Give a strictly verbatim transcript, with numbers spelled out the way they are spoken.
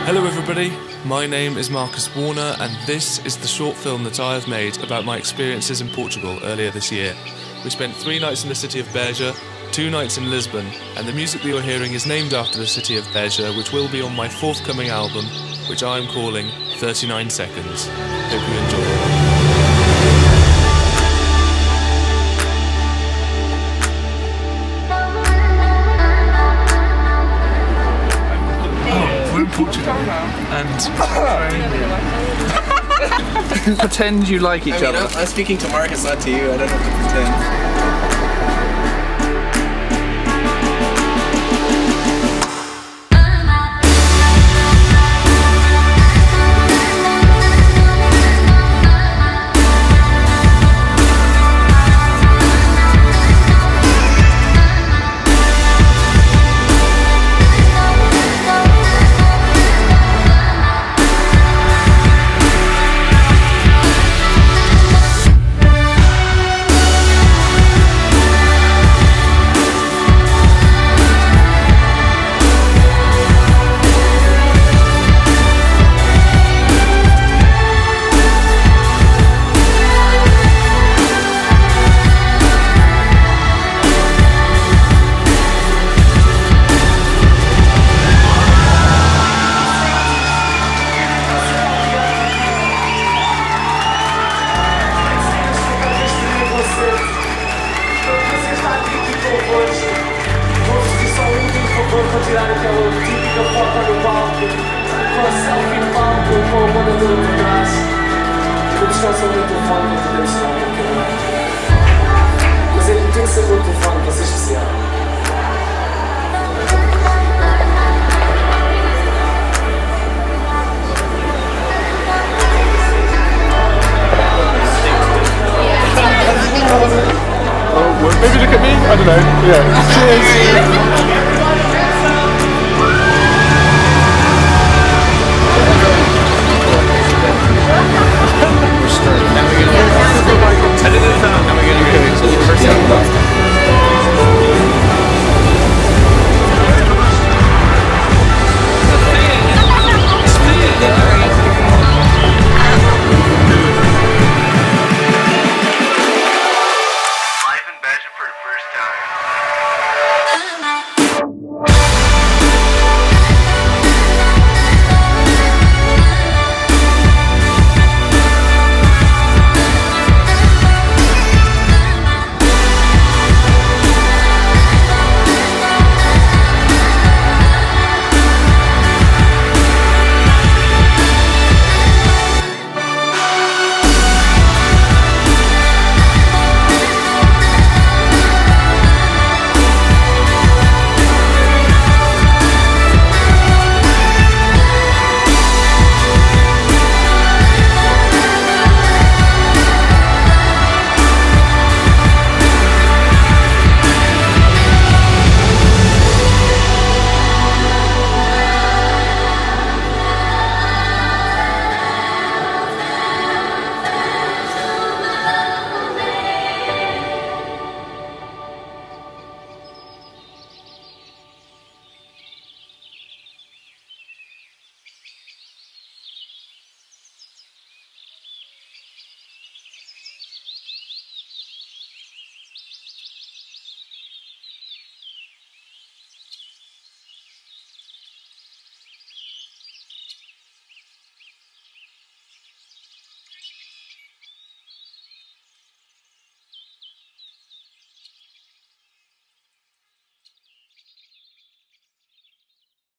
Hello everybody, my name is Marcus Warner and this is the short film that I have made about my experiences in Portugal earlier this year. We spent three nights in the city of Beja, two nights in Lisbon, and the music that you're hearing is named after the city of Beja, which will be on my forthcoming album, which I am calling thirty-nine seconds. Hope you enjoy. Portugal and pretend you like each I mean, other. I'm speaking to Marcus, not to you. I don't have to pretend. Vou tirar aquela típica foto no palco, com a selfie no palco, com a moderadora por trás. Vou buscar só o meu telefone para poder mostrar o meu canal. Mas é que tem que ser o meu telefone para ser especial.